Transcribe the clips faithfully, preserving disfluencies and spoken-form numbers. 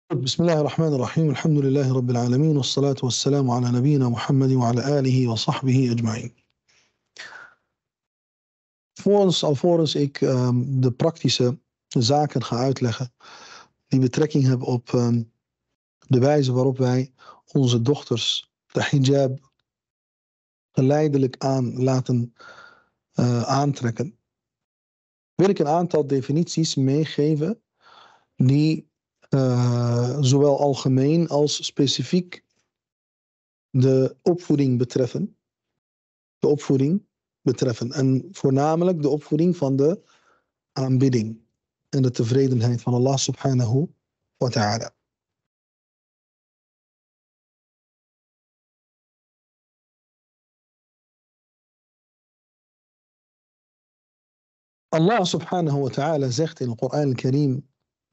بسم الله الرحمن الرحيم الحمد لله رب العالمين والصلاة والسلام على نبينا محمد وعلى آله وصحبه أجمعين. Volgens, alvorens ik um, de praktische zaken ga uitleggen die betrekking hebben op um, de wijze waarop wij onze dochters de hijab geleidelijk aan laten uh, aantrekken, wil ik een aantal definities meegeven die uh, zowel algemeen als specifiek de opvoeding betreffen. De opvoeding betreffen. En voornamelijk de opvoeding van de aanbidding en de tevredenheid van Allah subhanahu wa ta'ala. Allah subhanahu wa ta'ala zegt in het Koran al-Karim: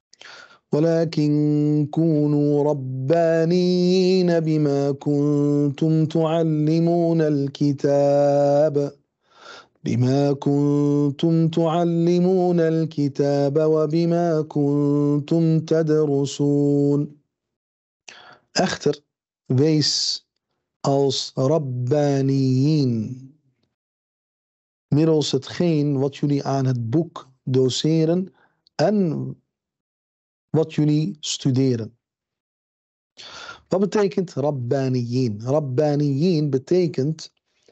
ولكن كونوا ربانيين بما كنتم تعلمون الكتاب بما كنتم تعلمون الكتاب وبما كنتم تدرسون. Echter, wees als rabbaniyin, middels hetgeen wat jullie aan het boek doseren en wat jullie studeren. Wat betekent rabbaniyin? Rabbaniyin betekent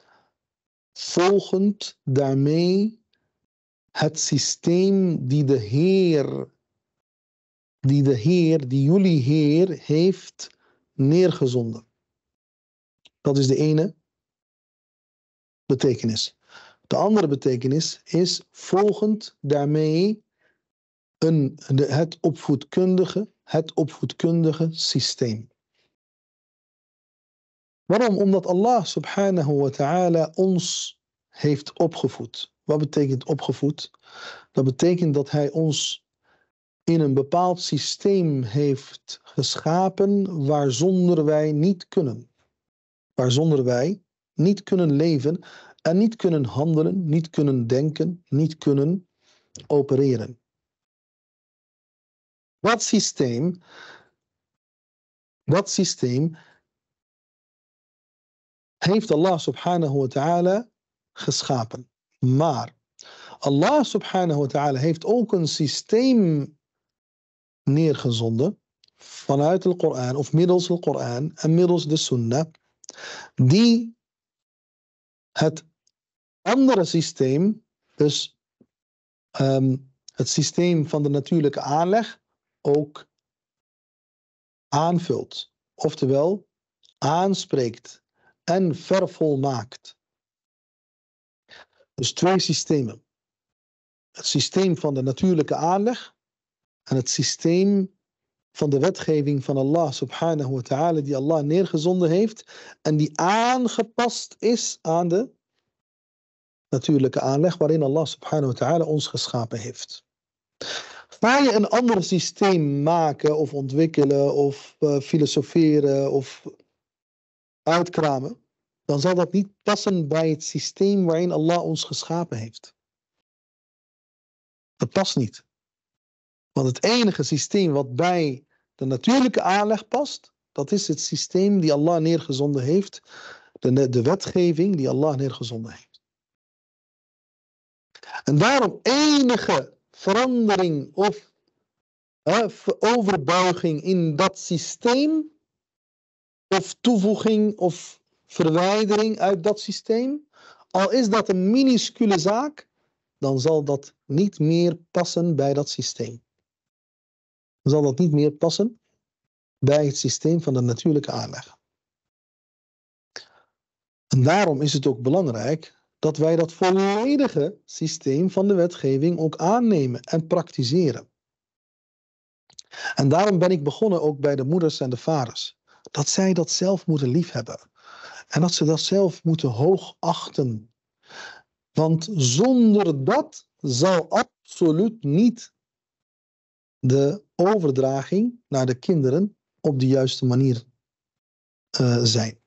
volgend daarmee het systeem die de Heer, die de Heer, die jullie Heer heeft neergezonden. Dat is de ene betekenis. De andere betekenis is volgend daarmee een, de, het opvoedkundige, het opvoedkundige systeem. Waarom? Omdat Allah subhanahu wa ta'ala ons heeft opgevoed. Wat betekent opgevoed? Dat betekent dat hij ons in een bepaald systeem heeft geschapen waarzonder wij niet kunnen. Waarzonder wij niet kunnen leven en niet kunnen handelen, niet kunnen denken, niet kunnen opereren. Dat systeem, dat systeem heeft Allah subhanahu wa ta'ala geschapen. Maar Allah subhanahu wa ta'ala heeft ook een systeem neergezonden vanuit de Koran of middels de Koran en middels de Sunnah, die het andere systeem, dus um, het systeem van de natuurlijke aanleg, ook aanvult. Oftewel, aanspreekt en vervolmaakt. Dus twee systemen. Het systeem van de natuurlijke aanleg en het systeem van de wetgeving van Allah subhanahu wa ta'ala, die Allah neergezonden heeft en die aangepast is aan de natuurlijke aanleg waarin Allah subhanahu wa ta'ala ons geschapen heeft. Ga je een ander systeem maken of ontwikkelen of uh, filosoferen of uitkramen, dan zal dat niet passen bij het systeem waarin Allah ons geschapen heeft. Dat past niet. Want het enige systeem wat bij de natuurlijke aanleg past, dat is het systeem die Allah neergezonden heeft, de, de wetgeving die Allah neergezonden heeft. En daarom enige verandering of uh, overbuiging in dat systeem, of toevoeging of verwijdering uit dat systeem, al is dat een minuscule zaak, dan zal dat niet meer passen bij dat systeem. Dan zal dat niet meer passen bij het systeem van de natuurlijke aanleg. En daarom is het ook belangrijk dat wij dat volledige systeem van de wetgeving ook aannemen en praktiseren. En daarom ben ik begonnen ook bij de moeders en de vaders. Dat zij dat zelf moeten liefhebben. En dat ze dat zelf moeten hoogachten. Want zonder dat zal absoluut niet de overdraging naar de kinderen op de juiste manier uh, zijn.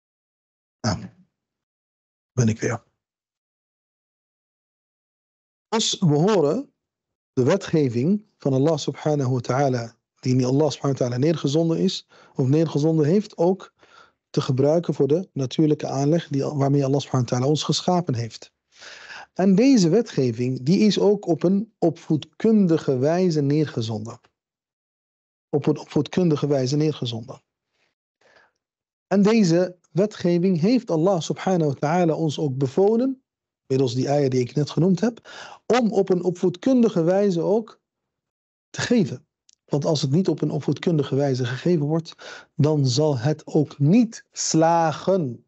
Nou, ben ik weer. Dus we horen de wetgeving van Allah subhanahu wa ta'ala, die in Allah subhanahu wa ta'ala neergezonden is, of neergezonden heeft, ook te gebruiken voor de natuurlijke aanleg die, waarmee Allah subhanahu wa ta'ala ons geschapen heeft. En deze wetgeving, die is ook op een opvoedkundige wijze neergezonden. Op een opvoedkundige wijze neergezonden. En deze wetgeving heeft Allah subhanahu wa ta'ala ons ook bevolen, middels die ayah die ik net genoemd heb, om op een opvoedkundige wijze ook te geven. Want als het niet op een opvoedkundige wijze gegeven wordt, dan zal het ook niet slagen.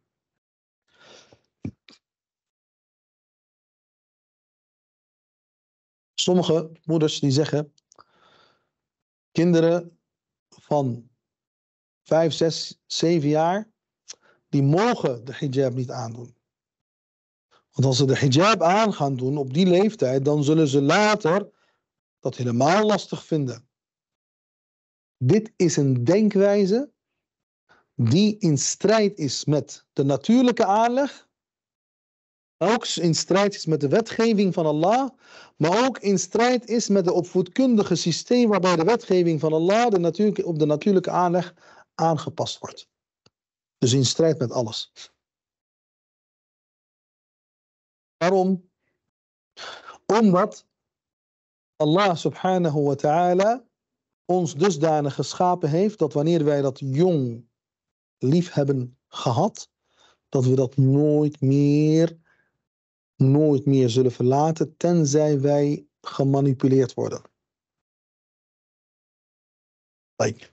Sommige moeders die zeggen, kinderen van vijf, zes, zeven jaar, die mogen de hijab niet aandoen. Want als ze de hijab aan gaan doen op die leeftijd, dan zullen ze later dat helemaal lastig vinden. Dit is een denkwijze die in strijd is met de natuurlijke aanleg, ook in strijd is met de wetgeving van Allah, maar ook in strijd is met de opvoedkundige systeem waarbij de wetgeving van Allah de natuurlijke, op de natuurlijke aanleg aangepast wordt. Dus in strijd met alles. Waarom? Omdat Allah subhanahu wa ta'ala ons dusdanig geschapen heeft dat wanneer wij dat jong lief hebben gehad, dat we dat nooit meer, nooit meer zullen verlaten, tenzij wij gemanipuleerd worden. Like.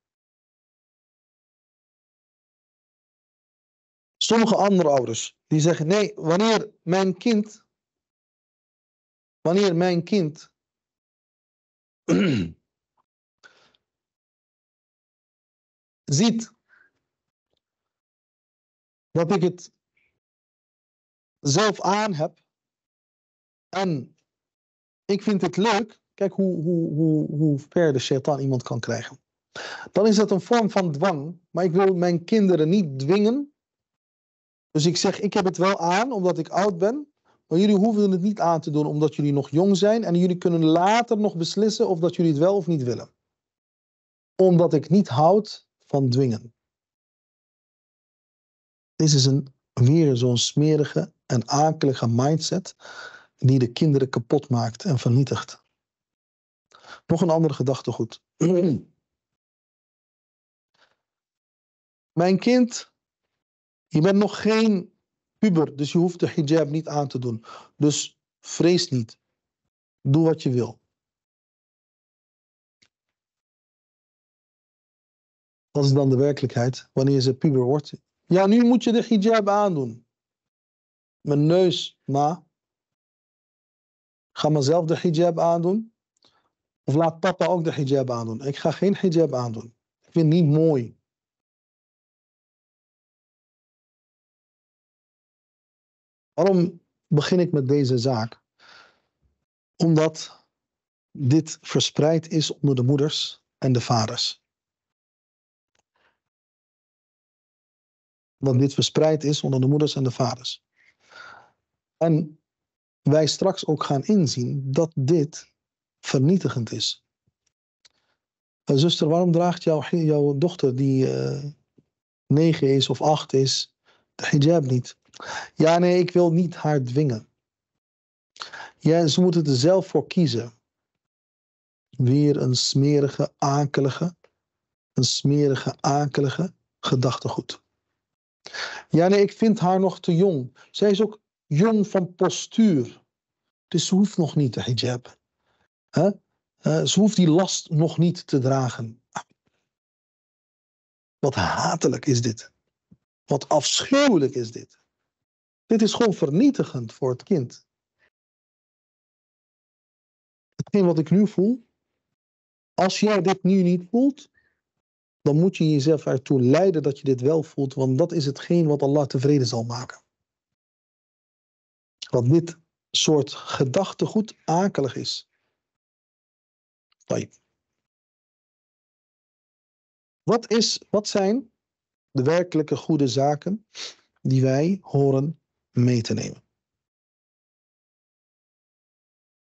Sommige andere ouders die zeggen, nee, wanneer mijn kind, wanneer mijn kind ziet dat ik het zelf aan heb en ik vind het leuk, kijk hoe, hoe, hoe, hoe ver de shaitaan iemand kan krijgen. Dan is dat een vorm van dwang, maar ik wil mijn kinderen niet dwingen. Dus ik zeg, ik heb het wel aan omdat ik oud ben, maar jullie hoeven het niet aan te doen omdat jullie nog jong zijn en jullie kunnen later nog beslissen of dat jullie het wel of niet willen. Omdat ik niet houd van dwingen. Dit is een, weer zo'n smerige en akelige mindset die de kinderen kapot maakt en vernietigt. Nog een andere gedachtegoed. Mijn kind, je bent nog geen puber, dus je hoeft de hijab niet aan te doen. Dus vrees niet. Doe wat je wil. Wat is dan de werkelijkheid wanneer ze puber wordt? Ja, nu moet je de hijab aandoen. Mijn neus, ma. Ga maar zelf de hijab aandoen. Of laat papa ook de hijab aandoen. Ik ga geen hijab aandoen. Ik vind het niet mooi. Waarom begin ik met deze zaak? Omdat dit verspreid is onder de moeders en de vaders. Dat dit verspreid is onder de moeders en de vaders. En wij straks ook gaan inzien dat dit vernietigend is. Uh, zuster, waarom draagt jouw, jouw dochter die uh, negen is of acht is de hijab niet? Ja, nee, ik wil niet haar dwingen. Ja, ze moeten er zelf voor kiezen. Weer een smerige, akelige, een smerige, akelige gedachtegoed. Ja, nee, ik vind haar nog te jong. Zij is ook jong van postuur. Dus ze hoeft nog niet de hijab. Huh? Uh, ze hoeft die last nog niet te dragen. Wat hatelijk is dit. Wat afschuwelijk is dit. Dit is gewoon vernietigend voor het kind. Hetgeen wat ik nu voel. Als jij dit nu niet voelt. Dan moet je jezelf ertoe leiden dat je dit wel voelt. Want dat is hetgeen wat Allah tevreden zal maken. Want dit soort gedachtegoed akelig is. Wat, is, wat zijn de werkelijke goede zaken die wij horen mee te nemen?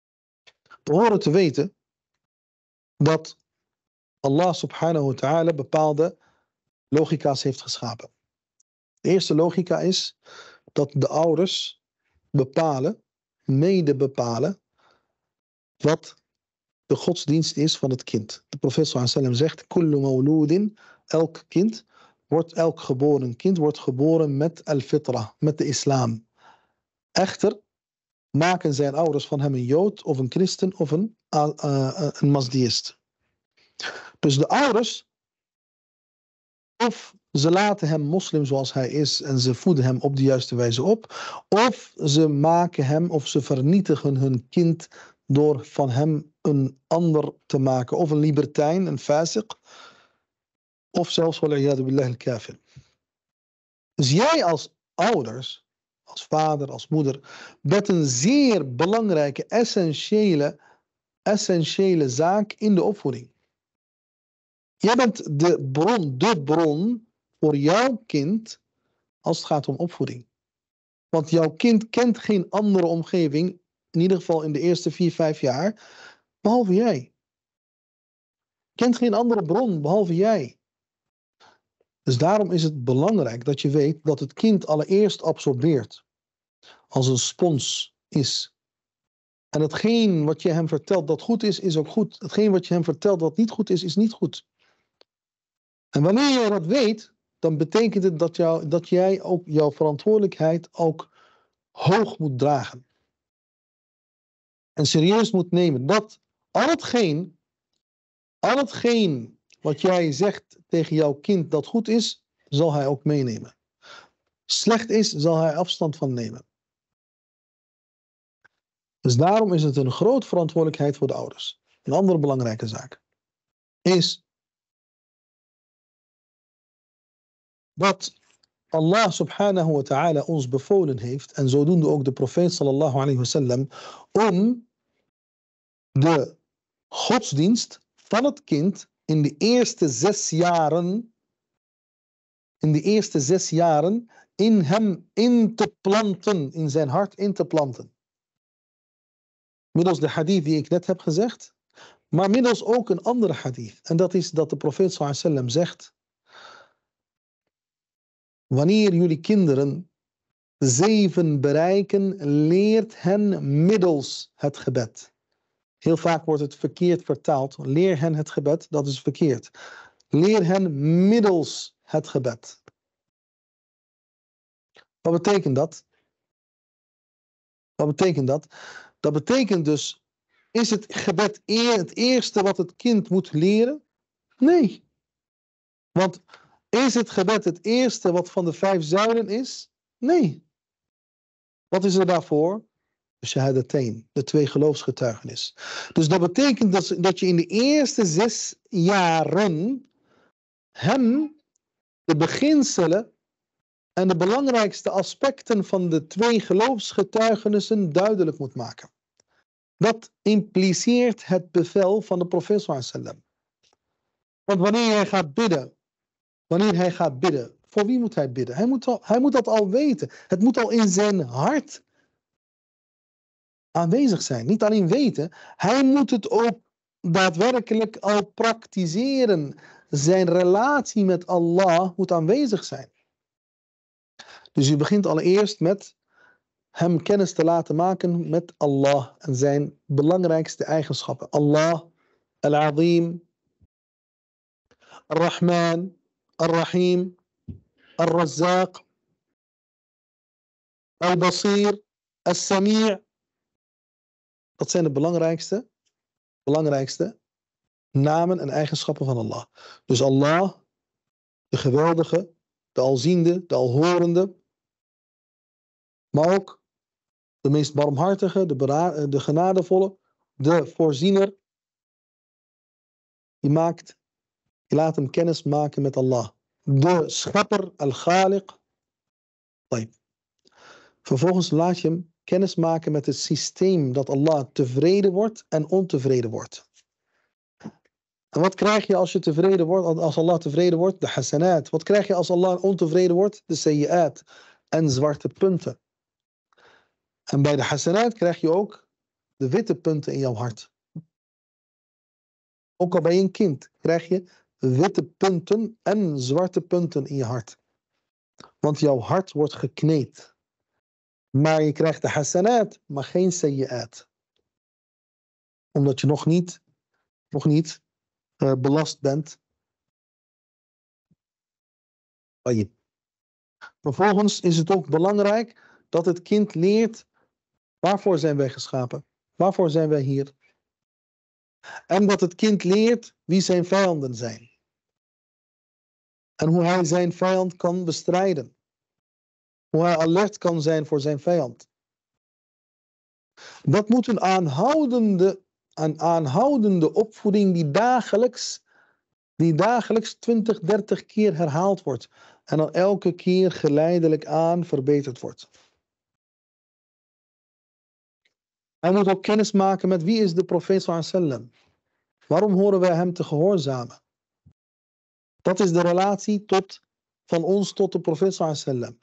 We horen te weten dat Allah subhanahu wa ta'ala bepaalde logica's heeft geschapen. De eerste logica is dat de ouders bepalen, mede bepalen, wat de godsdienst is van het kind. De profeet sallallahu alaihi wasallam zegt, kullu mawludin, elk kind, wordt, elk geboren kind wordt geboren met al-fitra, met de islam. Echter maken zijn ouders van hem een jood of een christen of een, uh, uh, een masdiist. Dus de ouders, of ze laten hem moslim zoals hij is en ze voeden hem op de juiste wijze op, of ze maken hem of ze vernietigen hun kind door van hem een ander te maken, of een libertijn, een fasiq, of zelfs wal'iyadu billah al-kafir. Dus jij als ouders, als vader, als moeder, bent een zeer belangrijke, essentiële, essentiële zaak in de opvoeding. Jij bent de bron, de bron voor jouw kind als het gaat om opvoeding. Want jouw kind kent geen andere omgeving, in ieder geval in de eerste vier, vijf jaar, behalve jij. Kent geen andere bron, behalve jij. Dus daarom is het belangrijk dat je weet dat het kind allereerst absorbeert. Als een spons is. En hetgeen wat je hem vertelt dat goed is, is ook goed. Hetgeen wat je hem vertelt dat niet goed is, is niet goed. En wanneer je dat weet, dan betekent het dat, jou, dat jij ook jouw verantwoordelijkheid ook hoog moet dragen. En serieus moet nemen dat al hetgeen, al hetgeen wat jij zegt tegen jouw kind dat goed is, zal hij ook meenemen. Slecht is, zal hij afstand van nemen. Dus daarom is het een grote verantwoordelijkheid voor de ouders. Een andere belangrijke zaak is dat Allah subhanahu wa ta'ala ons bevolen heeft, en zodoende ook de profeet sallallahu alayhi wa sallam, om de godsdienst van het kind in de eerste zes jaren, in de eerste zes jaren in hem in te planten, in zijn hart in te planten. Middels de hadith die ik net heb gezegd, maar middels ook een andere hadith. En dat is dat de profeet sallallahu alayhi wa sallam zegt, wanneer jullie kinderen zeven bereiken, leert hen middels het gebed. Heel vaak wordt het verkeerd vertaald. Leer hen het gebed, dat is verkeerd. Leer hen middels het gebed. Wat betekent dat? Wat betekent dat? Dat betekent dus, is het gebed eer, het eerste wat het kind moet leren? Nee. Want is het gebed het eerste wat van de vijf zuilen is? Nee. Wat is er daarvoor? De shahadatain, de twee geloofsgetuigenis. Dus dat betekent dat, dat je in de eerste zes jaren hem de beginselen en de belangrijkste aspecten van de twee geloofsgetuigenissen duidelijk moet maken. Dat impliceert het bevel van de profeet sallallahu alaihi wasallam. Want wanneer hij gaat bidden, wanneer hij gaat bidden, voor wie moet hij bidden? Hij moet, al, hij moet dat al weten. Het moet al in zijn hart aanwezig zijn. Niet alleen weten, hij moet het ook daadwerkelijk al praktiseren. Zijn relatie met Allah moet aanwezig zijn. Dus je begint allereerst met hem kennis te laten maken met Allah en zijn belangrijkste eigenschappen. Allah, Al-Azim, Ar-Rahman, Ar-Rahim, Ar-Razzaq, Al-Basir, Al-Sami'. Dat zijn de belangrijkste, belangrijkste namen en eigenschappen van Allah. Dus Allah, de geweldige, de alziende, de alhorende, maar ook de meest barmhartige, de, bera- de genadevolle, de voorziener. Je maakt, je laat hem kennis maken met Allah. De schepper, al-Khaliq. Vervolgens laat je hem kennis maken met het systeem dat Allah tevreden wordt en ontevreden wordt. En wat krijg je als je tevreden wordt, als Allah tevreden wordt? De hasanat. Wat krijg je als Allah ontevreden wordt? De sayyi'at en zwarte punten. En bij de hasanat krijg je ook de witte punten in jouw hart. Ook al ben je een kind, krijg je witte punten en zwarte punten in je hart. Want jouw hart wordt gekneed. Maar je krijgt de hasanat, maar geen sayyi'at. Omdat je nog niet, nog niet uh, belast bent. Vervolgens is het ook belangrijk dat het kind leert: waarvoor zijn wij geschapen? Waarvoor zijn wij hier? En dat het kind leert wie zijn vijanden zijn. En hoe hij zijn vijand kan bestrijden. Hoe hij alert kan zijn voor zijn vijand. Dat moet een aanhoudende, een aanhoudende opvoeding die dagelijks, die dagelijks twintig, dertig keer herhaald wordt. En dan elke keer geleidelijk aan verbeterd wordt. Hij moet ook kennis maken met wie is de profeet sallallahu alaihi wasallam. Waarom horen wij hem te gehoorzamen? Dat is de relatie tot, van ons tot de profeet sallallahu alaihi wasallam.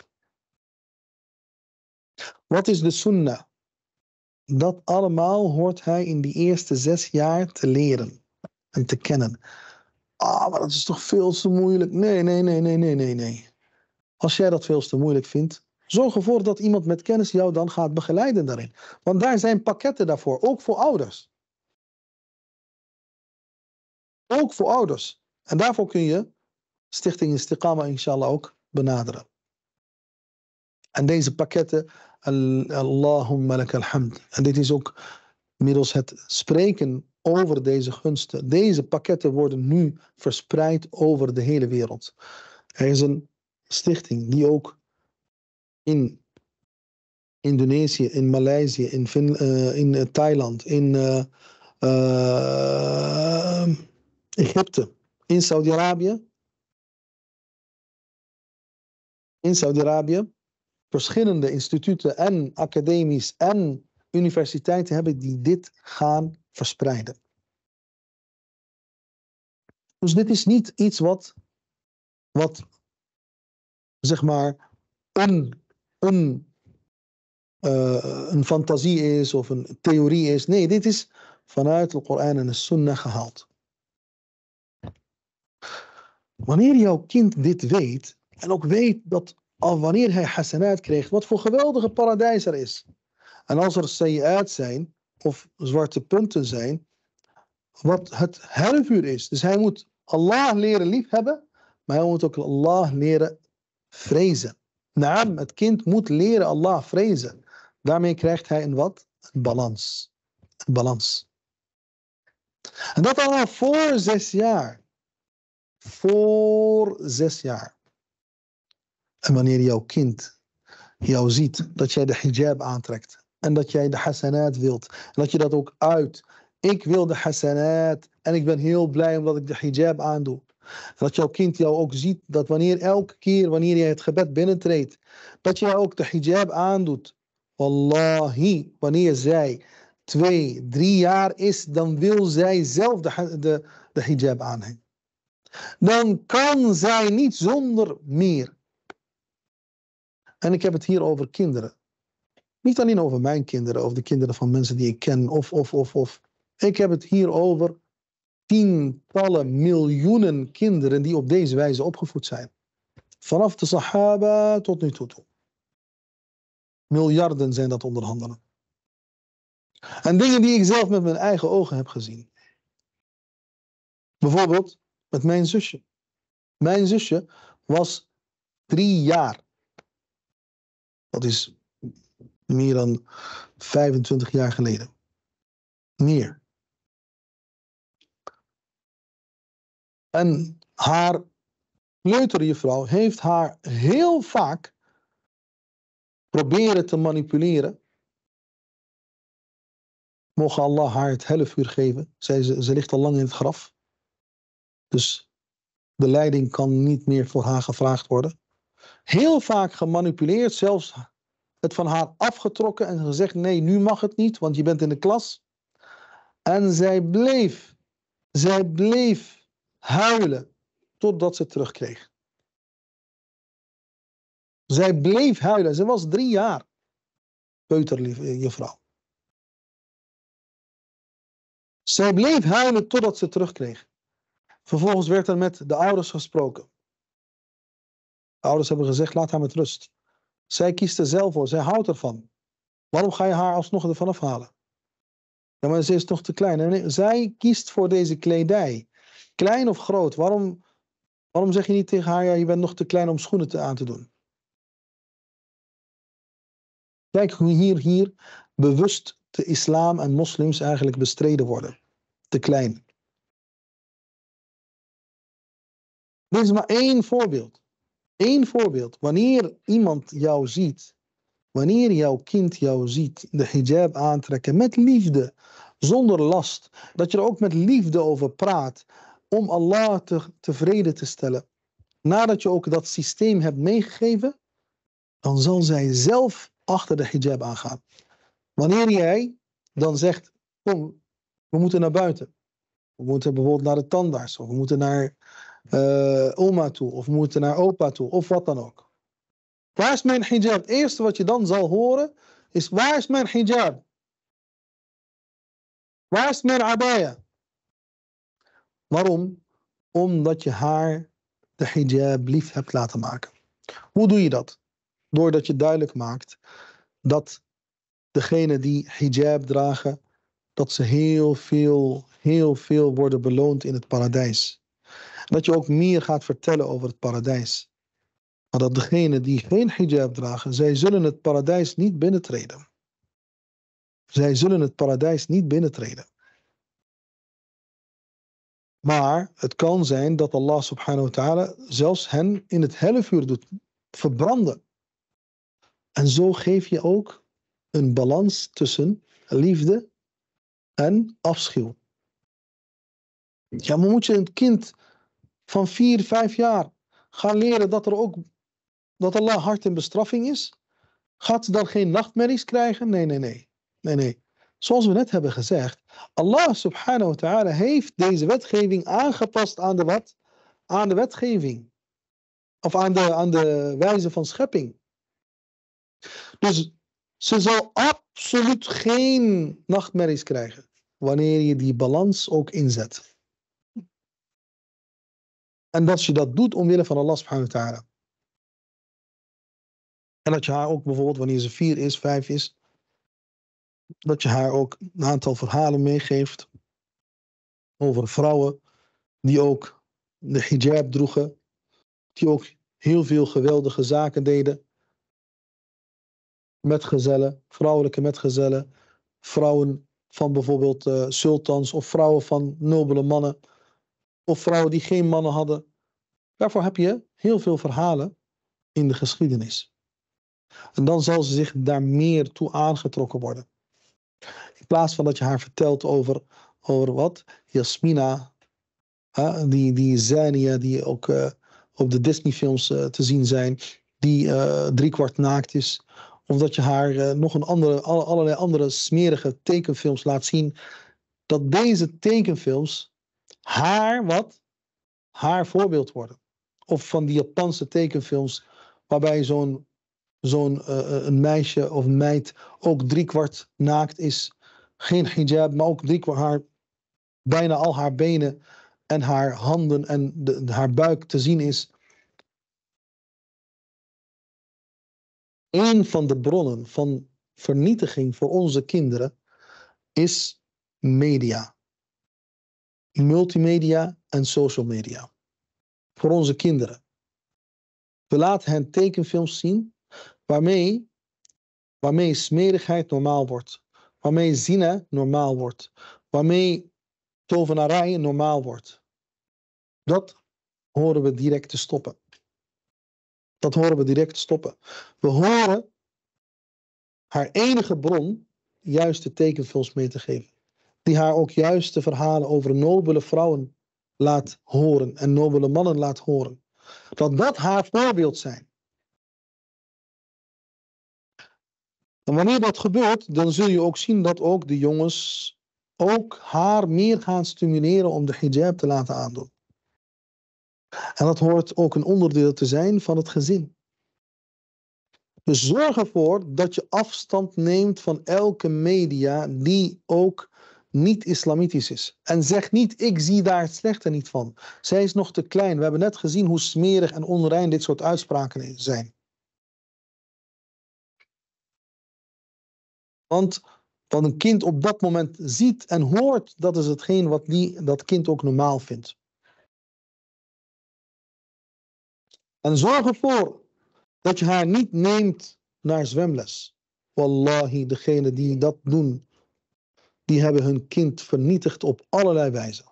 Wat is de sunnah? Dat allemaal hoort hij in die eerste zes jaar te leren en te kennen. Ah, maar dat is toch veel te moeilijk. Nee, nee, nee, nee, nee, nee, nee. Als jij dat veel te moeilijk vindt, zorg ervoor dat iemand met kennis jou dan gaat begeleiden daarin. Want daar zijn pakketten daarvoor, ook voor ouders. Ook voor ouders. En daarvoor kun je Stichting Istiqama inshallah ook benaderen. En deze pakketten, Allahumma lak alhamd. En dit is ook middels het spreken over deze gunsten. Deze pakketten worden nu verspreid over de hele wereld. Er is een stichting die ook in Indonesië, in Maleisië, in, Fin uh, in uh, Thailand, in uh, uh, Egypte, in Saudi-Arabië, in Saudi-Arabië, verschillende instituten en academies en universiteiten hebben die dit gaan verspreiden. Dus dit is niet iets wat, wat zeg maar, een, een, uh, een fantasie is of een theorie is. Nee, dit is vanuit de Koran en de Sunnah gehaald. Wanneer jouw kind dit weet, en ook weet dat al wanneer hij hasanat krijgt, wat voor geweldige paradijs er is. En als er sayyi'at zijn, of zwarte punten zijn, wat het helfuur is. Dus hij moet Allah leren liefhebben, maar hij moet ook Allah leren vrezen. Naam, het kind moet leren Allah vrezen. Daarmee krijgt hij een wat? Een balans. Een balans. En dat al voor zes jaar. Voor zes jaar. En wanneer jouw kind jou ziet dat jij de hijab aantrekt. En dat jij de hasanat wilt. En dat je dat ook uit. Ik wil de hasanat. En ik ben heel blij omdat ik de hijab aandoe. En dat jouw kind jou ook ziet dat wanneer elke keer wanneer jij het gebed binnentreedt. Dat jij ook de hijab aandoet. Wallahi, wanneer zij twee, drie jaar is. Dan wil zij zelf de, de, de hijab aanhangen. Dan kan zij niet zonder meer. En ik heb het hier over kinderen. Niet alleen over mijn kinderen, of de kinderen van mensen die ik ken, of, of, of, of. Ik heb het hier over tientallen miljoenen kinderen die op deze wijze opgevoed zijn. Vanaf de Sahaba tot nu toe. Miljarden zijn dat onderhandelen. En dingen die ik zelf met mijn eigen ogen heb gezien. Bijvoorbeeld met mijn zusje. Mijn zusje was drie jaar. Dat is meer dan vijfentwintig jaar geleden. Meer. En haar kleuterjuffrouw heeft haar heel vaak proberen te manipuleren. Mogen Allah haar het helfuur geven. Zij, ze, ze ligt al lang in het graf. Dus de leiding kan niet meer voor haar gevraagd worden. Heel vaak gemanipuleerd, zelfs het van haar afgetrokken en gezegd: nee, nu mag het niet, want je bent in de klas. En zij bleef, zij bleef huilen totdat ze terugkreeg. Zij bleef huilen. Ze was drie jaar, peuterjuffrouw. Zij bleef huilen totdat ze terugkreeg. Vervolgens werd er met de ouders gesproken. De ouders hebben gezegd, laat haar met rust. Zij kiest er zelf voor, zij houdt ervan. Waarom ga je haar alsnog ervan afhalen? Ja, maar ze is toch te klein. Nee, zij kiest voor deze kledij. Klein of groot, waarom, waarom zeg je niet tegen haar, ja, je bent nog te klein om schoenen te, aan te doen? Kijk hoe hier, hier bewust de islam en moslims eigenlijk bestreden worden. Te klein. Dit is maar één voorbeeld. Eén voorbeeld. Wanneer iemand jou ziet, wanneer jouw kind jou ziet, de hijab aantrekken met liefde, zonder last, dat je er ook met liefde over praat, om Allah te, tevreden te stellen, nadat je ook dat systeem hebt meegegeven, dan zal zij zelf achter de hijab aangaan. Wanneer jij dan zegt, kom, we moeten naar buiten. We moeten bijvoorbeeld naar de tandarts, of we moeten naar uh, oma toe, of we moeten naar opa toe, of wat dan ook. Waar is mijn hijab? Het eerste wat je dan zal horen is, waar is mijn hijab? Waar is mijn abaya? Waarom? Omdat je haar de hijab lief hebt laten maken. Hoe doe je dat? Doordat je duidelijk maakt dat degenen die hijab dragen, dat ze heel veel, heel veel worden beloond in het paradijs. Dat je ook meer gaat vertellen over het paradijs. Maar dat degenen die geen hijab dragen, zij zullen het paradijs niet binnentreden. Zij zullen het paradijs niet binnentreden. Maar het kan zijn dat Allah subhanahu wa ta'ala zelfs hen in het hellevuur doet verbranden. En zo geef je ook een balans tussen liefde en afschuw. Ja, maar moet je een kind van vier, vijf jaar gaan leren dat er ook, dat Allah hard in bestraffing is? Gaat ze dan geen nachtmerries krijgen? Nee, nee, nee. Nee, nee. Zoals we net hebben gezegd, Allah subhanahu wa ta'ala heeft deze wetgeving aangepast aan de wat? Aan de wetgeving. Of aan de, aan de wijze van schepping. Dus ze zal absoluut geen nachtmerries krijgen. Wanneer je die balans ook inzet. En dat je dat doet omwille van Allah subhanahu wa ta'ala. En dat je haar ook bijvoorbeeld, wanneer ze vier is, vijf is, dat je haar ook een aantal verhalen meegeeft over vrouwen die ook de hijab droegen, die ook heel veel geweldige zaken deden. Metgezellen, vrouwelijke metgezellen, vrouwen van bijvoorbeeld uh, sultans of vrouwen van nobele mannen, of vrouwen die geen mannen hadden. Daarvoor heb je heel veel verhalen in de geschiedenis. En dan zal ze zich daar meer toe aangetrokken worden. In plaats van dat je haar vertelt over, over wat? Jasmina, uh, die, die Zania, die ook uh, op de Disney-films uh, te zien zijn, die uh, driekwart naakt is. Of dat je haar uh, nog een andere, allerlei andere smerige tekenfilms laat zien. Dat deze tekenfilms haar wat? Haar voorbeeld worden. Of van die Japanse tekenfilms waarbij zo'n zo'n uh, een meisje of een meid ook driekwart naakt is. Geen hijab, maar ook driekwart haar, bijna al haar benen en haar handen en de, de, haar buik te zien is. Een van de bronnen van vernietiging voor onze kinderen is media. Multimedia en social media. Voor onze kinderen. We laten hen tekenfilms zien waarmee, waarmee smerigheid normaal wordt. Waarmee zina normaal wordt. Waarmee tovenarij normaal wordt. Dat horen we direct te stoppen. Dat horen we direct te stoppen. We horen haar enige bron juiste tekenfilms mee te geven. Die haar ook juiste verhalen over nobele vrouwen laat horen. En nobele mannen laat horen. Dat dat haar voorbeeld zijn. En wanneer dat gebeurt, dan zul je ook zien dat ook de jongens ook haar meer gaan stimuleren om de hijab te laten aandoen. En dat hoort ook een onderdeel te zijn van het gezin. Dus zorg ervoor dat je afstand neemt van elke media die ook niet islamitisch is. En zeg niet, ik zie daar het slechte niet van. Zij is nog te klein. We hebben net gezien hoe smerig en onrein dit soort uitspraken zijn. Want wat een kind op dat moment ziet en hoort, dat is hetgeen wat die, dat kind ook normaal vindt. En zorg ervoor dat je haar niet neemt naar zwemles. Wallahi, degenen die dat doen, die hebben hun kind vernietigd op allerlei wijzen.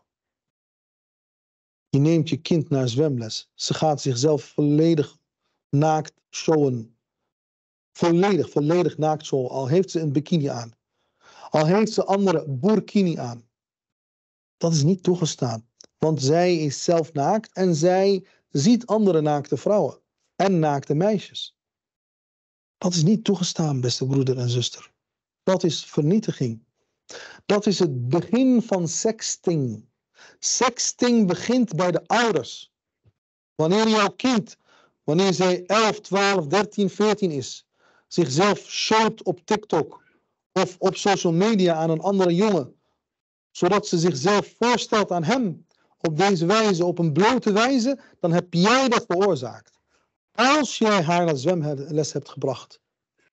Je neemt je kind naar zwemles. Ze gaat zichzelf volledig naakt showen. Volledig, volledig naakt showen. Al heeft ze een bikini aan. Al heeft ze andere burkini aan. Dat is niet toegestaan. Want zij is zelf naakt en zij ziet andere naakte vrouwen. En naakte meisjes. Dat is niet toegestaan, beste broeder en zuster. Dat is vernietiging. Dat is het begin van sexting. Sexting begint bij de ouders. Wanneer jouw kind, wanneer zij elf, twaalf, dertien, veertien is, zichzelf showt op TikTok of op social media aan een andere jongen, zodat ze zichzelf voorstelt aan hem op deze wijze, op een blote wijze, dan heb jij dat veroorzaakt. Als jij haar naar zwemles hebt gebracht,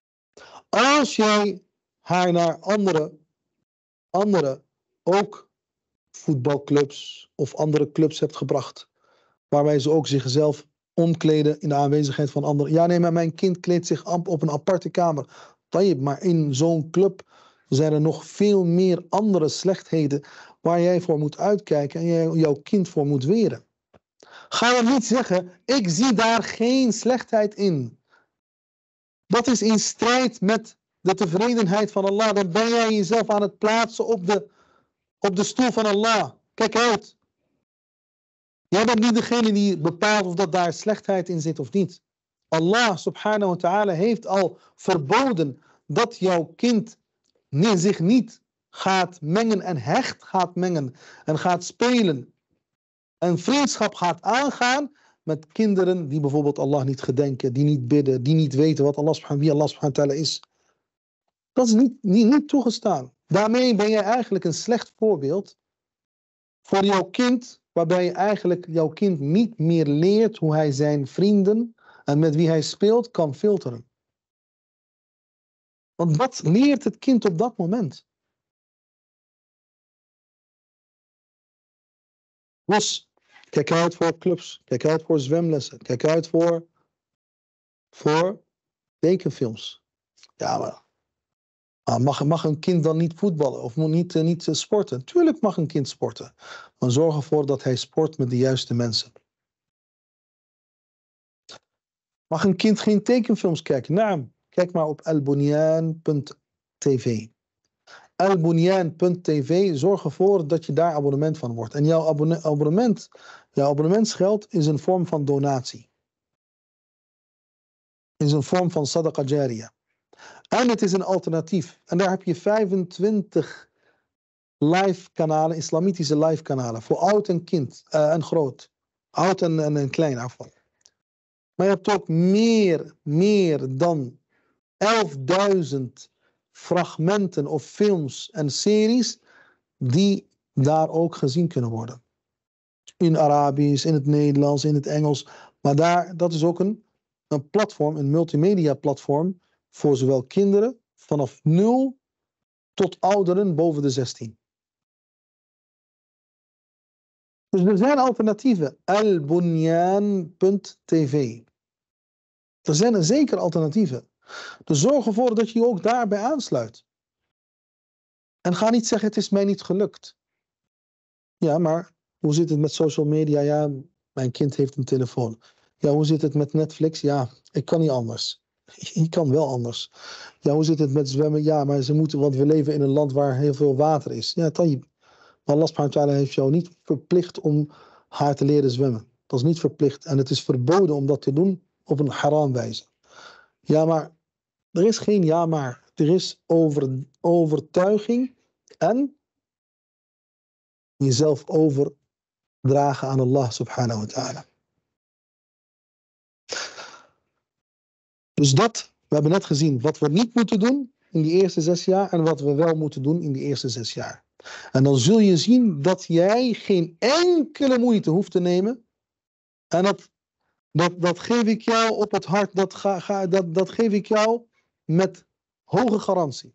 als jij haar naar andere, andere ook voetbalclubs of andere clubs hebt gebracht, waarbij ze ook zichzelf omkleden in de aanwezigheid van anderen. Ja, nee, maar mijn kind kleedt zich op een aparte kamer. Maar in zo'n club zijn er nog veel meer andere slechtheden waar jij voor moet uitkijken en jij, jouw kind voor moet weren. Ga je niet zeggen, ik zie daar geen slechtheid in. Dat is in strijd met de tevredenheid van Allah. Dan ben jij jezelf aan het plaatsen op de, op de stoel van Allah. Kijk uit. Jij bent niet degene die bepaalt of dat daar slechtheid in zit of niet. Allah subhanahu wa ta'ala heeft al verboden dat jouw kind zich niet gaat mengen en hecht gaat mengen en gaat spelen en vriendschap gaat aangaan met kinderen die bijvoorbeeld Allah niet gedenken, die niet bidden, die niet weten wat Allah subhanahu, wie Allah subhanahu wa ta'ala is. Dat is niet, niet, niet toegestaan. Daarmee ben jij eigenlijk een slecht voorbeeld voor jouw kind, waarbij je eigenlijk jouw kind niet meer leert hoe hij zijn vrienden en met wie hij speelt kan filteren. Want wat leert het kind op dat moment? Dus kijk uit voor clubs, kijk uit voor zwemlessen, kijk uit voor, voor tekenfilms. Ja, maar mag, mag een kind dan niet voetballen of moet niet, uh, niet uh, sporten? Tuurlijk mag een kind sporten. Maar zorg ervoor dat hij sport met de juiste mensen. Mag een kind geen tekenfilms kijken? Nou, kijk maar op elbunyan punt tv. elbunyan punt tv, zorg ervoor dat je daar abonnement van wordt. En jouw abonne abonnement, jouw abonnementsgeld is een vorm van donatie. Is een vorm van sadaqa jariyah. En het is een alternatief. En daar heb je vijfentwintig live kanalen, islamitische live kanalen. Voor oud en kind uh, en groot. Oud en, en, en klein afval. Maar je hebt ook meer, meer dan elfduizend fragmenten of films en series die daar ook gezien kunnen worden. In Arabisch, in het Nederlands, in het Engels. Maar daar, dat is ook een, een platform, een multimedia platform voor zowel kinderen vanaf nul tot ouderen boven de zestien. Dus er zijn alternatieven. elbunyan punt tv. Er zijn er zeker alternatieven. Dus zorg ervoor dat je je ook daarbij aansluit. En ga niet zeggen, het is mij niet gelukt. Ja, maar hoe zit het met social media? Ja, mijn kind heeft een telefoon. Ja, hoe zit het met Netflix? Ja, ik kan niet anders. Je kan wel anders. Ja, hoe zit het met zwemmen? Ja, maar ze moeten, want we leven in een land waar heel veel water is. Ja, tayyib. Maar Allah subhanahu wa ta'ala heeft jou niet verplicht om haar te leren zwemmen. Dat is niet verplicht. En het is verboden om dat te doen op een haram wijze. Ja, maar er is geen ja, maar. Er is over, overtuiging en jezelf overdragen aan Allah subhanahu wa ta'ala. Dus dat, we hebben net gezien wat we niet moeten doen in die eerste zes jaar en wat we wel moeten doen in die eerste zes jaar. En dan zul je zien dat jij geen enkele moeite hoeft te nemen. En dat, dat, dat geef ik jou op het hart, dat, ga, ga, dat, dat geef ik jou met hoge garantie.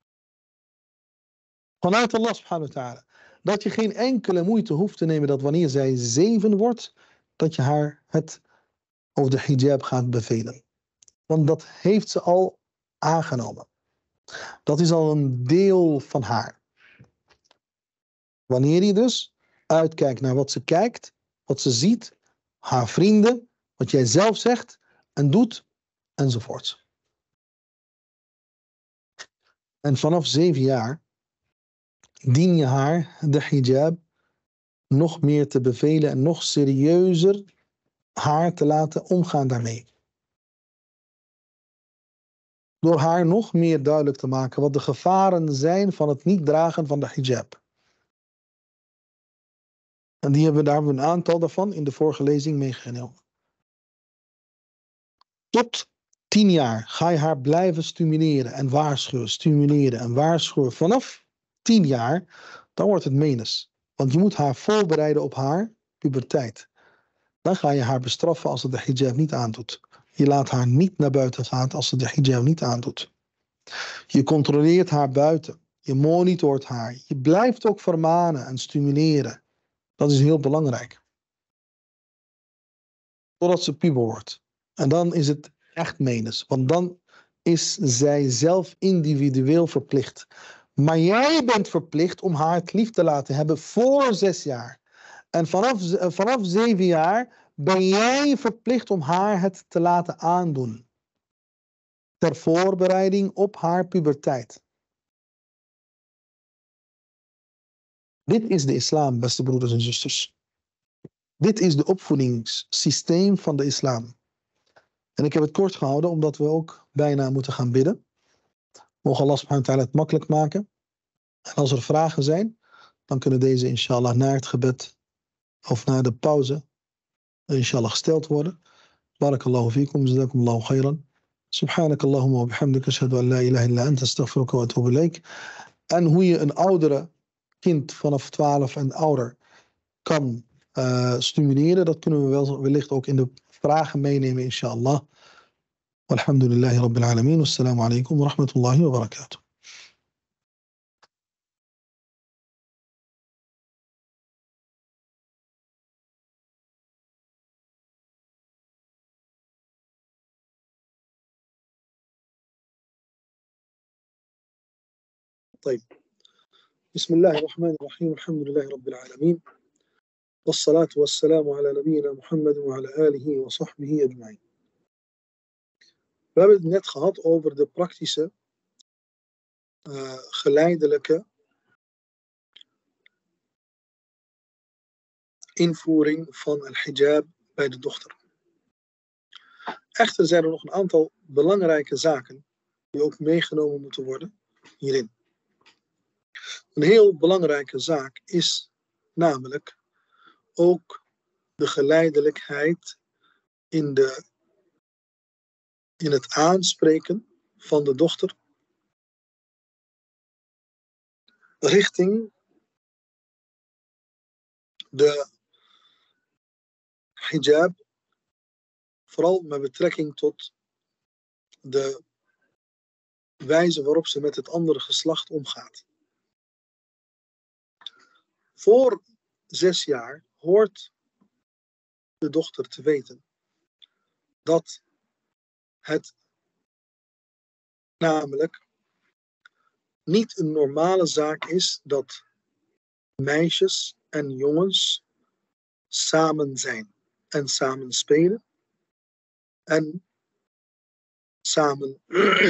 Vanuit Allah subhanahu wa ta'ala. Dat je geen enkele moeite hoeft te nemen dat wanneer zij zeven wordt, dat je haar het over de hijab gaat bevelen. Want dat heeft ze al aangenomen. Dat is al een deel van haar. Wanneer je dus uitkijkt naar wat ze kijkt, wat ze ziet, haar vrienden, wat jij zelf zegt en doet, enzovoort. En vanaf zeven jaar dien je haar de hijab nog meer te bevelen en nog serieuzer haar te laten omgaan daarmee. Door haar nog meer duidelijk te maken wat de gevaren zijn van het niet dragen van de hijab. En die hebben we, daar hebben we een aantal daarvan in de vorige lezing meegenomen. Tot tien jaar ga je haar blijven stimuleren en waarschuwen, stimuleren en waarschuwen. Vanaf tien jaar, dan wordt het menens. Want je moet haar voorbereiden op haar puberteit. Dan ga je haar bestraffen als ze de hijab niet aandoet. Je laat haar niet naar buiten gaan als ze de hijab niet aandoet. Je controleert haar buiten. Je monitort haar. Je blijft ook vermanen en stimuleren. Dat is heel belangrijk. Totdat ze puber wordt. En dan is het echt menens. Want dan is zij zelf individueel verplicht. Maar jij bent verplicht om haar het lief te laten hebben voor zes jaar. En vanaf, vanaf zeven jaar ben jij verplicht om haar het te laten aandoen. Ter voorbereiding op haar puberteit. Dit is de islam, beste broeders en zusters. Dit is de opvoedingssysteem van de islam. En ik heb het kort gehouden, omdat we ook bijna moeten gaan bidden. Mogen Allah subhanahu wa ta'ala het makkelijk maken. En als er vragen zijn, dan kunnen deze inshallah na het gebed of na de pauze inshallah gesteld worden. Barakallahu fikum, jazakumullahu khairan. Subhanak Allahumma wa bihamdika ashhadu an la ilaha illa anta astaghfiruka wa atubu ilaik. En hoe je een oudere kind vanaf twaalf en ouder kan uh, stimuleren, dat kunnen we wel, wellicht ook in de vragen meenemen, inshallah. Walhamdulillahi rabbil alamin. Wassalamu alaikum wa rahmatullahi wa barakatuh. طيب. بسم الله الرحمن الرحيم. الحمد لله رب العالمين. والصلاة والسلام على نبينا Muhammad وعلى آله وصحبه أجمعين. We hebben het net gehad over de praktische, uh, geleidelijke invoering van al-hijab bij de dochter. Echter zijn er nog een aantal belangrijke zaken die ook meegenomen moeten worden hierin. Een heel belangrijke zaak is namelijk ook de geleidelijkheid in, de, in het aanspreken van de dochter richting de hijab, vooral met betrekking tot de wijze waarop ze met het andere geslacht omgaat. Voor zes jaar hoort de dochter te weten dat het namelijk niet een normale zaak is dat meisjes en jongens samen zijn en samen spelen en samen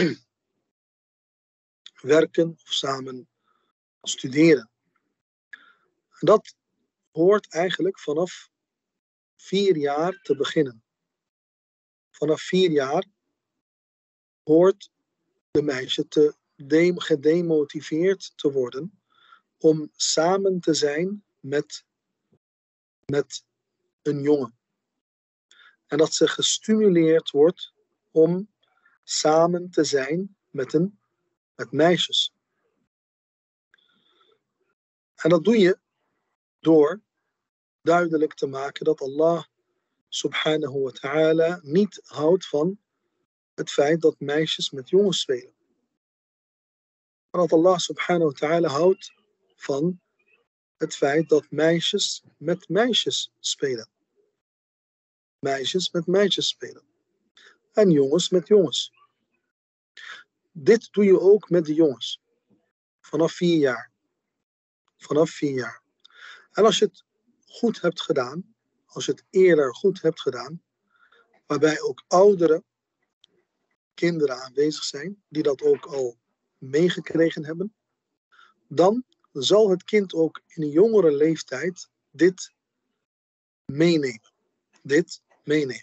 werken of samen studeren. En dat hoort eigenlijk vanaf vier jaar te beginnen. Vanaf vier jaar hoort de meisje te de- gedemotiveerd te worden om samen te zijn met, met een jongen. En dat ze gestimuleerd wordt om samen te zijn met, een, met meisjes. En dat doe je door duidelijk te maken dat Allah subhanahu wa ta'ala niet houdt van het feit dat meisjes met jongens spelen. Maar dat Allah subhanahu wa ta'ala houdt van het feit dat meisjes met meisjes spelen. Meisjes met meisjes spelen. En jongens met jongens. Dit doe je ook met de jongens. Vanaf vier jaar. Vanaf vier jaar. En als je het goed hebt gedaan, als je het eerder goed hebt gedaan, waarbij ook oudere kinderen aanwezig zijn, die dat ook al meegekregen hebben, dan zal het kind ook in een jongere leeftijd dit meenemen. Dit meenemen.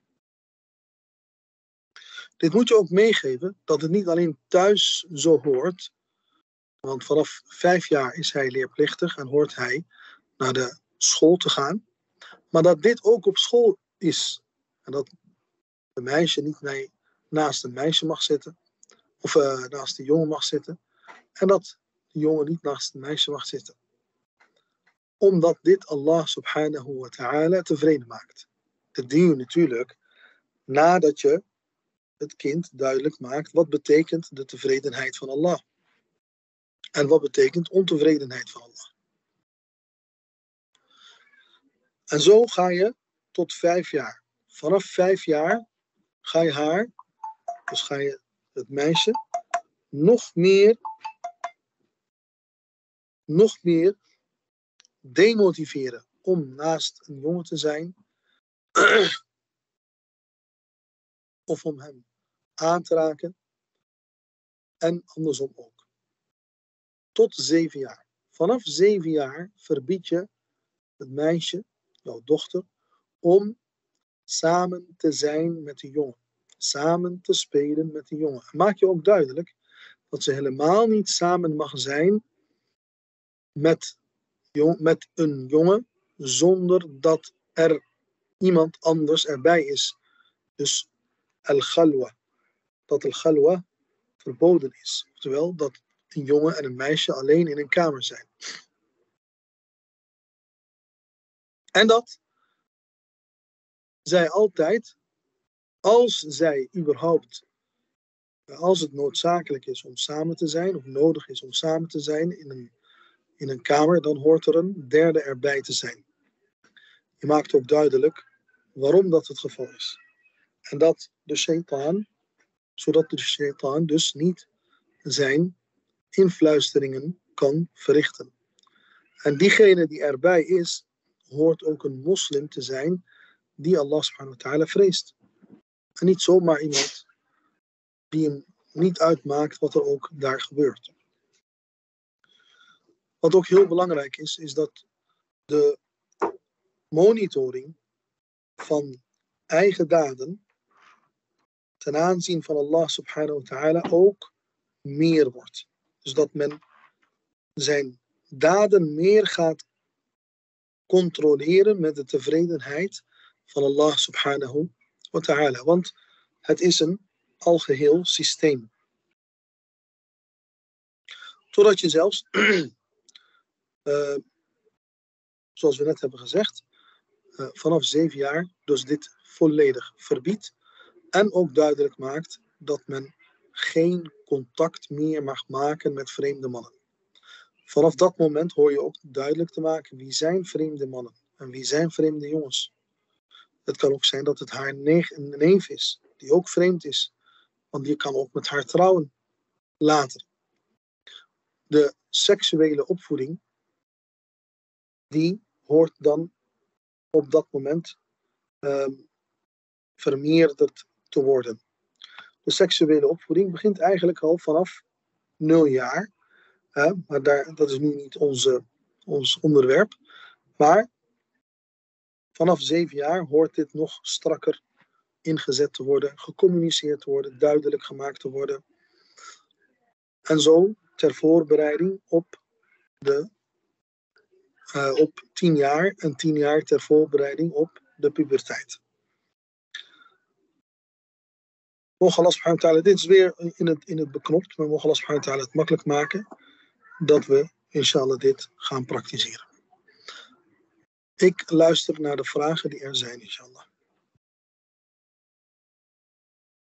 Dit moet je ook meegeven, dat het niet alleen thuis zo hoort, want vanaf vijf jaar is hij leerplichtig en hoort hij naar de school te gaan, maar dat dit ook op school is. En dat een meisje niet mee naast een meisje mag zitten, of uh, naast de jongen mag zitten, en dat de jongen niet naast een meisje mag zitten. Omdat dit Allah subhanahu wa ta'ala tevreden maakt. Dat doe je natuurlijk nadat je het kind duidelijk maakt wat betekent de tevredenheid van Allah. En wat betekent ontevredenheid van Allah. En zo ga je tot vijf jaar. Vanaf vijf jaar ga je haar, dus ga je het meisje, nog meer, nog meer demotiveren om naast een jongen te zijn. Of om hem aan te raken. En andersom ook. Tot zeven jaar. Vanaf zeven jaar verbied je het meisje, jouw dochter, om samen te zijn met de jongen. Samen te spelen met de jongen. En maak je ook duidelijk dat ze helemaal niet samen mag zijn met, jong, met een jongen zonder dat er iemand anders erbij is. Dus al-khalwa. Dat al-khalwa verboden is. Oftewel dat een jongen en een meisje alleen in een kamer zijn. En dat zij altijd, als zij überhaupt, als het noodzakelijk is om samen te zijn, of nodig is om samen te zijn in een, in een kamer, dan hoort er een derde erbij te zijn. Je maakt ook duidelijk waarom dat het geval is. En dat de shaitaan, zodat de shaitaan dus niet zijn influisteringen kan verrichten. En diegene die erbij is, hoort ook een moslim te zijn die Allah subhanahu wa ta'ala vreest. En niet zomaar iemand die hem niet uitmaakt wat er ook daar gebeurt. Wat ook heel belangrijk is, is dat de monitoring van eigen daden ten aanzien van Allah subhanahu wa ta'ala ook meer wordt. Dus dat men zijn daden meer gaat controleren met de tevredenheid van Allah subhanahu wa ta'ala. Want het is een algeheel systeem. Totdat je zelfs, uh, zoals we net hebben gezegd, uh, vanaf zeven jaar dus dit volledig verbiedt. En ook duidelijk maakt dat men geen contact meer mag maken met vreemde mannen. Vanaf dat moment hoor je ook duidelijk te maken wie zijn vreemde mannen en wie zijn vreemde jongens. Het kan ook zijn dat het haar een neef is, die ook vreemd is. Want die kan ook met haar trouwen later. De seksuele opvoeding, die hoort dan op dat moment um, vermeerderd te worden. De seksuele opvoeding begint eigenlijk al vanaf nul jaar. Hè, maar daar, dat is nu niet onze, ons onderwerp. Maar vanaf zeven jaar hoort dit nog strakker ingezet te worden, gecommuniceerd te worden, duidelijk gemaakt te worden. En zo ter voorbereiding op, de, uh, op tien jaar en tien jaar ter voorbereiding op de puberteit. Mogen Allah subhanahu wa ta'ala, dit is weer in het, in het beknopt, maar mogen Allah subhanahu wa ta'ala het makkelijk maken dat we inshallah dit gaan praktiseren. Ik luister naar de vragen die er zijn, inshallah.